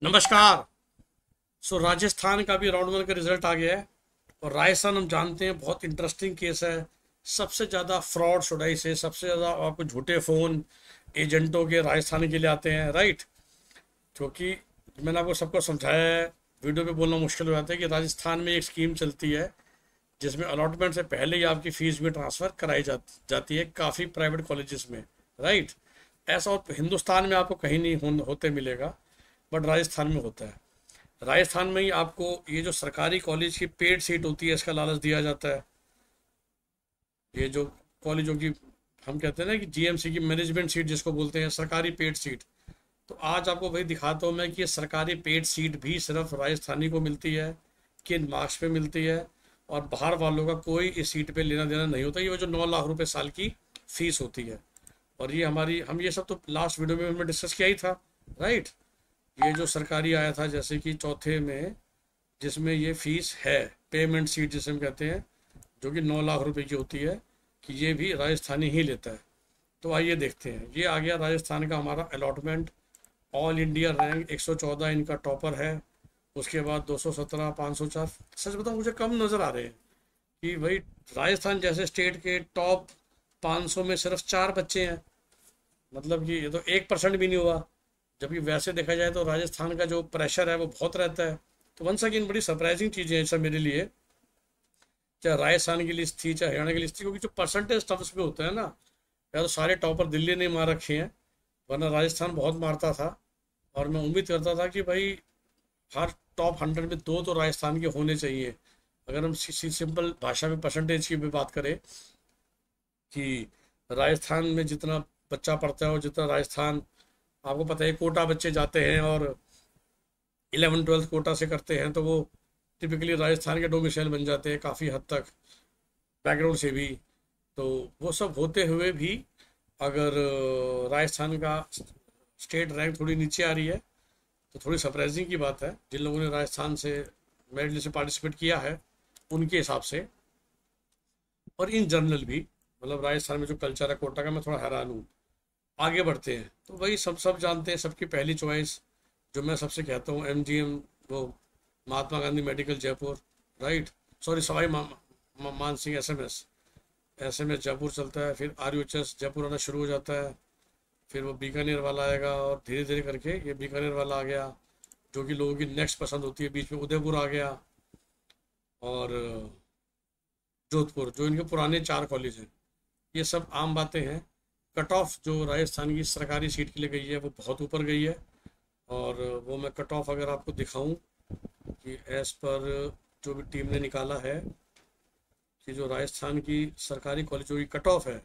नमस्कार। राजस्थान का भी राउंड वन का रिजल्ट आ गया है। और राजस्थान हम जानते हैं बहुत इंटरेस्टिंग केस है। सबसे ज़्यादा फ्रॉड सुडाई से सबसे ज़्यादा आपको झूठे फ़ोन एजेंटों के राजस्थान के लिए आते हैं, राइट। क्योंकि मैंने आपको सबको समझाया है, वीडियो पे बोलना मुश्किल हो जाता है कि राजस्थान में एक स्कीम चलती है जिसमें अलॉटमेंट से पहले ही आपकी फ़ीस भी ट्रांसफ़र कराई जाती है काफ़ी प्राइवेट कॉलेजेस में, राइट। ऐसा और हिंदुस्तान में आपको कहीं नहीं होते मिलेगा, बट राजस्थान में होता है। राजस्थान में ही आपको ये जो सरकारी कॉलेज की पेड सीट होती है इसका लालच दिया जाता है। ये जो कॉलेजों की हम कहते हैं ना कि जीएमसी की मैनेजमेंट सीट जिसको बोलते हैं सरकारी पेड सीट, तो आज आपको वही दिखाता हूँ मैं कि ये सरकारी पेड सीट भी सिर्फ राजस्थानी को मिलती है, किन मार्क्स पे मिलती है, और बाहर वालों का कोई इस सीट पे लेना देना नहीं होता। ये वो जो 9 लाख रुपए साल की फीस होती है। और ये हमारी हम ये सब तो लास्ट वीडियो में हमने डिस्कस किया ही था, राइट। ये जो सरकारी आया था जैसे कि चौथे में, जिसमें ये फीस है, पेमेंट सीट जिसे हम कहते हैं, जो कि 9 लाख रुपए की होती है, कि ये भी राजस्थानी ही लेता है। तो आइए देखते हैं। ये आ गया राजस्थान का हमारा अलॉटमेंट। ऑल इंडिया रैंक 114 इनका टॉपर है। उसके बाद 217, 504। सच बताऊं मुझे कम नज़र आ रहे हैं कि भाई राजस्थान जैसे स्टेट के टॉप 500 में सिर्फ 4 बच्चे हैं। मतलब कि ये तो 1% भी नहीं हुआ। जबकि वैसे देखा जाए तो राजस्थान का जो प्रेशर है वो बहुत रहता है। तो वंस अगेन बड़ी सरप्राइजिंग चीज़ें हैं सब मेरे लिए, चाहे राजस्थान की लिस्ट थी चाहे हरियाणा की लिस्ट थी, क्योंकि जो परसेंटेज टर्म्स पे होता है ना, या तो सारे टॉपर दिल्ली ने मार रखे हैं, वरना राजस्थान बहुत मारता था। और मैं उम्मीद करता था कि भाई हर टॉप 100 में दो तो राजस्थान के होने चाहिए। अगर हम सिंपल भाषा में परसेंटेज की भी बात करें कि राजस्थान में जितना बच्चा पढ़ता है और जितना राजस्थान, आपको पता है कोटा बच्चे जाते हैं और 11वीं 12वीं कोटा से करते हैं, तो वो टिपिकली राजस्थान के डोमिसाइल बन जाते हैं काफ़ी हद तक, बैकग्राउंड से भी। तो वो सब होते हुए भी अगर राजस्थान का स्टेट रैंक थोड़ी नीचे आ रही है तो थोड़ी सरप्राइजिंग की बात है। जिन लोगों ने राजस्थान से मेरिट लिस्ट में पार्टिसिपेट किया है उनके हिसाब से, और इन जनरल भी, मतलब राजस्थान में जो कल्चर है कोटा का, मैं थोड़ा हैरान हूँ। आगे बढ़ते हैं तो वही सब समझते हैं, सबकी पहली चॉइस जो मैं सबसे कहता हूँ, एमजीएम, वो Mahatma Gandhi medical Jaipur, right. Sorry, Man Singh SMS, SMS Jaipur चलता है, फिर आरयूएचएस जयपुर आना शुरू हो जाता है, फिर वो बीकानेर वाला आएगा, और धीरे धीरे करके ये बीकानेर वाला आ गया जो कि लोगों की नेक्स्ट पसंद होती है। बीच में उदयपुर आ गया, और जोधपुर, जो इनके पुराने 4 कॉलेज हैं। ये सब आम बातें हैं। कट ऑफ जो राजस्थान की सरकारी सीट के लिए गई है वो बहुत ऊपर गई है। और वो मैं कट ऑफ अगर आपको दिखाऊं कि एज पर जो भी टीम ने निकाला है कि जो राजस्थान की सरकारी कॉलेजों की कट ऑफ है,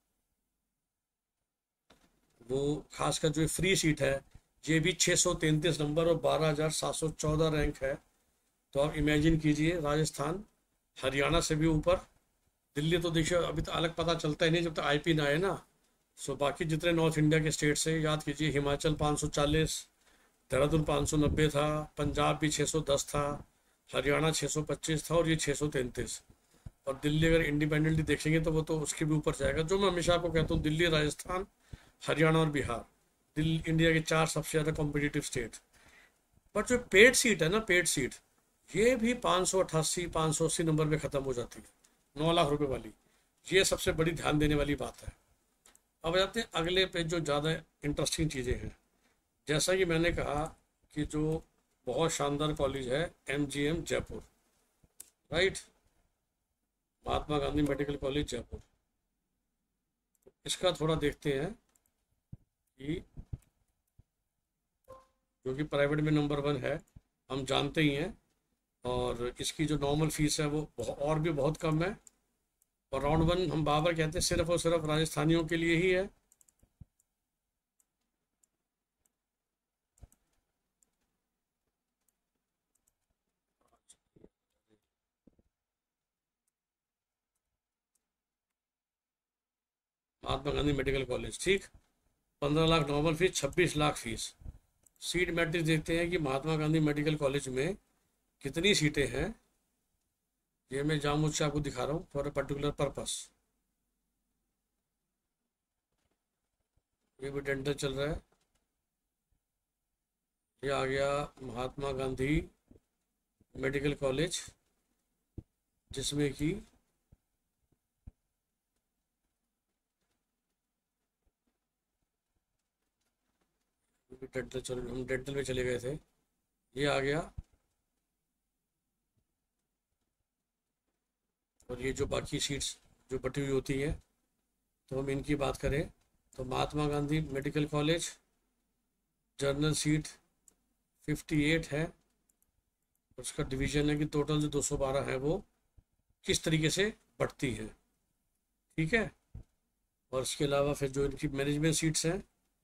वो खासकर जो फ्री सीट है, ये भी 633 नंबर और 12,714 रैंक है। तो आप इमेजिन कीजिए, राजस्थान हरियाणा से भी ऊपर। दिल्ली तो देखिए अभी तो अलग पता चलता ही नहीं जब तक आईपी ना आए ना। सो बाकी जितने नॉर्थ इंडिया के स्टेट से याद कीजिए, हिमाचल 540, देहरादून 590 था, पंजाब भी 610 था, हरियाणा 625 था, और ये 633। और दिल्ली अगर इंडिपेंडेंटली देखेंगे तो वो तो उसके भी ऊपर जाएगा। जो मैं हमेशा आपको कहता हूँ, दिल्ली, राजस्थान, हरियाणा और बिहार, दिल्ली इंडिया के 4 सबसे ज़्यादा कॉम्पिटिटिव स्टेट। बट जो पेड सीट है ना, पेड सीट, ये भी 588, 580 नंबर पे ख़त्म हो जाती है, 9 लाख रुपए वाली। ये सबसे बड़ी ध्यान देने वाली बात है। अब जाते हैं अगले पे जो ज़्यादा इंटरेस्टिंग चीज़ें हैं। जैसा कि मैंने कहा कि जो बहुत शानदार कॉलेज है MGM Jaipur, right, Mahatma Gandhi medical college Jaipur. इसका थोड़ा देखते हैं कि जो कि प्राइवेट में नंबर 1 है, हम जानते ही हैं। और इसकी जो नॉर्मल फीस है वो और भी बहुत कम है। और राउंड 1 हम बाबर कहते हैं सिर्फ और सिर्फ राजस्थानियों के लिए ही है। महात्मा गांधी मेडिकल कॉलेज, ठीक। 15 lakh normal fees, 26 lakh fees. Seat matrix देखते हैं कि महात्मा गांधी मेडिकल कॉलेज में कितनी सीटें हैं। ये मैं जानबूझ से आपको दिखा रहा हूँ फॉर अ पर्टिकुलर पर्पस। ये भी डेंटल चल रहा है, ये आ गया महात्मा गांधी मेडिकल कॉलेज, जिसमें कि हम डेंटल में चले गए थे। ये आ गया, और ये जो बाकी सीट्स जो बटी हुई होती हैं, तो हम इनकी बात करें तो Mahatma Gandhi medical college general seat 58 है। उसका डिवीजन है कि टोटल जो 212 है वो किस तरीके से बढ़ती हैं, ठीक है। और इसके अलावा फिर जो इनकी मैनेजमेंट सीट्स हैं,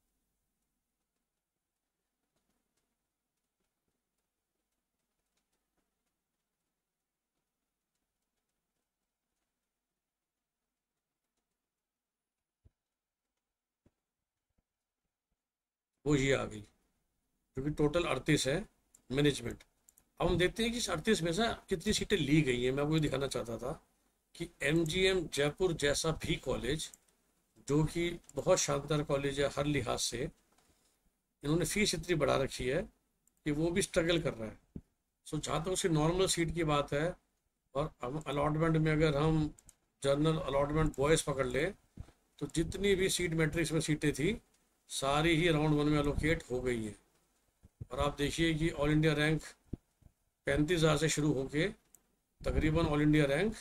वो ये आ गई, जो कि टोटल 38 है मैनेजमेंट। अब हम देखते हैं कि इस 38 में से कितनी सीटें ली गई हैं। मैं आपको ये दिखाना चाहता था कि एमजीएम जयपुर जैसा भी कॉलेज, जो कि बहुत शानदार कॉलेज है हर लिहाज से, इन्होंने फीस इतनी बढ़ा रखी है कि वो भी स्ट्रगल कर रहा है। सो जहाँ तक उसकी नॉर्मल सीट की बात है, और हम अलॉटमेंट में अगर हम जनरल अलॉटमेंट बॉयज़ पकड़ लें, तो जितनी भी सीट मैट्रिक्स में सीटें थी सारी ही राउंड 1 में अलोकेट हो गई हैं। और आप देखिए कि ऑल इंडिया रैंक 35,000 से शुरू होके तकरीबन ऑल इंडिया रैंक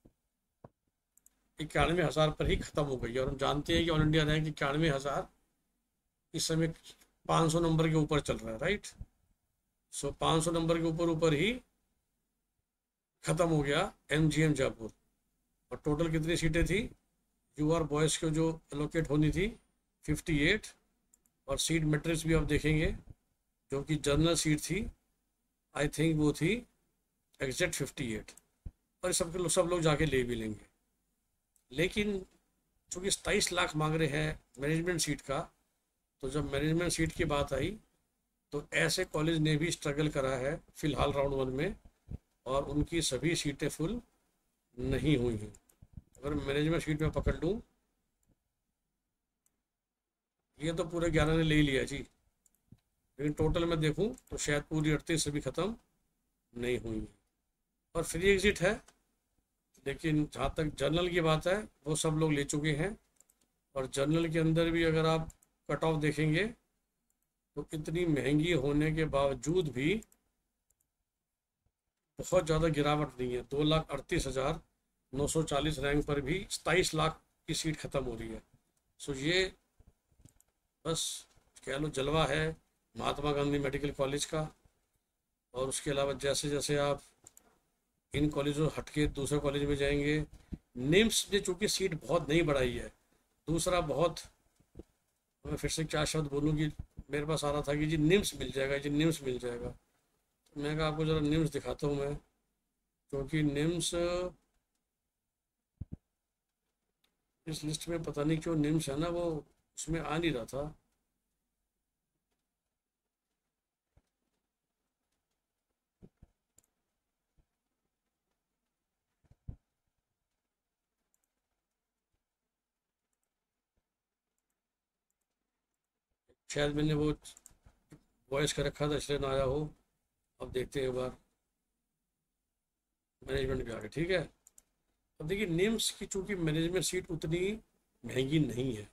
91,000 पर ही ख़त्म हो गई है। और हम जानते हैं कि ऑल इंडिया रैंक 91,000 इस समय 500 नंबर के ऊपर चल रहा है, राइट। सो 500 नंबर के ऊपर ऊपर ही ख़त्म हो गया एमजीएम जयपुर। और टोटल कितनी सीटें थी यूआर बॉयज़ को जो एलोकेट होनी थी 58। और सीट मैट्रिक्स भी आप देखेंगे, जो कि जनरल सीट थी, आई थिंक वो थी एग्जैक्ट 58। और सब लोग जाके ले भी लेंगे। लेकिन चूँकि 27 लाख मांग रहे हैं मैनेजमेंट सीट का, तो जब मैनेजमेंट सीट की बात आई तो ऐसे कॉलेज ने भी स्ट्रगल करा है फ़िलहाल राउंड 1 में, और उनकी सभी सीटें फुल नहीं हुई हैं। अगर मैनेजमेंट सीट में पकड़ लूँ, ये तो पूरे 11 ने ले ही लिया जी, लेकिन टोटल में देखूँ तो शायद पूरी 38 से भी ख़त्म नहीं हुई। और फ्री एग्ज़िट है, लेकिन जहाँ तक जर्नल की बात है वो सब लोग ले चुके हैं। और जर्नल के अंदर भी अगर आप कट ऑफ देखेंगे तो इतनी महंगी होने के बावजूद भी बहुत ज़्यादा गिरावट नहीं है। 2,38,940 रैंक पर भी 27 लाख की सीट ख़त्म हो रही है। सो ये बस कह लो जलवा है महात्मा गांधी मेडिकल कॉलेज का। और उसके अलावा जैसे जैसे आप इन कॉलेजों हटके दूसरे कॉलेज में जाएंगे, निम्स ने चूँकि सीट बहुत नहीं बढ़ाई है, दूसरा बहुत, मैं फिर से क्या शब्द बोलूँ कि मेरे पास आ रहा था कि जी निम्स मिल जाएगा, जी निम्स मिल जाएगा। तो मैं कहा आपको ज़रा निम्स दिखाता हूँ मैं, क्योंकि निम्स इस लिस्ट में पता नहीं क्यों निम्स है ना, वो उसमें आ नहीं रहा था। शायद मैंने वो वॉइस कर रखा था इसलिए ना आया हो। अब देखते हैं एक बार मैनेजमेंट भी आ गया, ठीक है। अब देखिए निम्स की चूँकि मैनेजमेंट सीट उतनी महंगी नहीं है,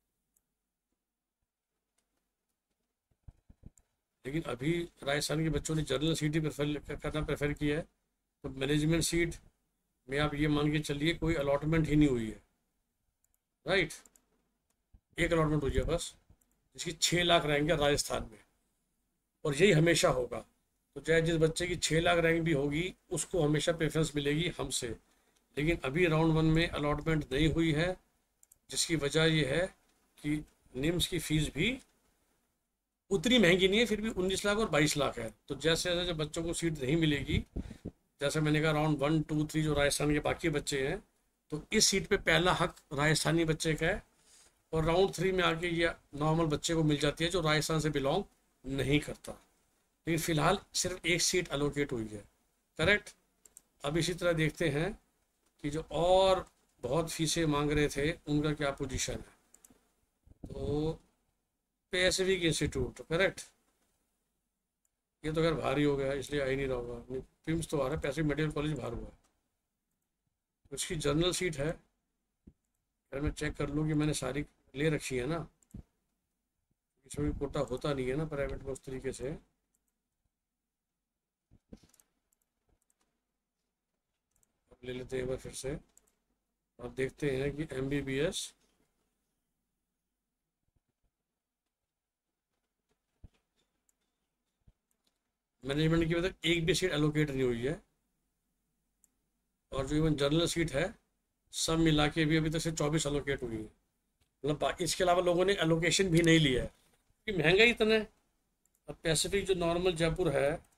लेकिन अभी राजस्थान के बच्चों ने जनरल सीट ही करना प्रेफर किया है। तो मैनेजमेंट सीट में आप ये मान के चलिए कोई अलॉटमेंट ही नहीं हुई है, राइट। एक अलॉटमेंट हुई है बस, जिसकी 6 लाख रैंक है राजस्थान में, और यही हमेशा होगा। तो चाहे जिस बच्चे की 6 लाख रैंक भी होगी उसको हमेशा प्रेफरेंस मिलेगी हमसे। लेकिन अभी राउंड 1 में अलॉटमेंट नहीं हुई है, जिसकी वजह यह है कि निम्स की फ़ीस भी उतनी महंगी नहीं है, फिर भी 19 लाख और 22 लाख है। तो जैसे जैसे जब बच्चों को सीट नहीं मिलेगी, जैसे मैंने कहा राउंड 1, 2, 3 जो राजस्थान के बाकी बच्चे हैं, तो इस सीट पे पहला हक राजस्थानी बच्चे का है। और राउंड 3 में आके ये नॉर्मल बच्चे को मिल जाती है जो राजस्थान से बिलोंग नहीं करता। लेकिन फ़िलहाल सिर्फ एक सीट अलोकेट हुई है, करेक्ट। अब इसी तरह देखते हैं कि जो और बहुत फीसें मांग रहे थे उनका क्या पोजीशन है। तो पैसिफिक इंस्टीट्यूट, करेक्ट। ये तो खैर भारी हो गया इसलिए आ ही नहीं रहा होगा, नहीं पिम्स तो आ रहा है, पैसिफिक मेडिकल कॉलेज बाहर हुआ है। उसकी जनरल सीट है, अगर मैं चेक कर लूँ कि मैंने सारी ले रखी है ना, इसमें भी कोटा होता नहीं है ना प्राइवेट में उस तरीके से। अब ले लेते हैं एक बार फिर से और देखते हैं कि MBBS मैनेजमेंट की अभी तक एक भी सीट एलोकेट नहीं हुई है, और जो इवन जनरल सीट है सब मिला के भी अभी तक से 24 एलोकेट हुई है। मतलब इसके अलावा लोगों ने एलोकेशन भी नहीं लिया है, क्योंकि महंगा ही इतना है। अब पैसिफिक जो नॉर्मल जयपुर है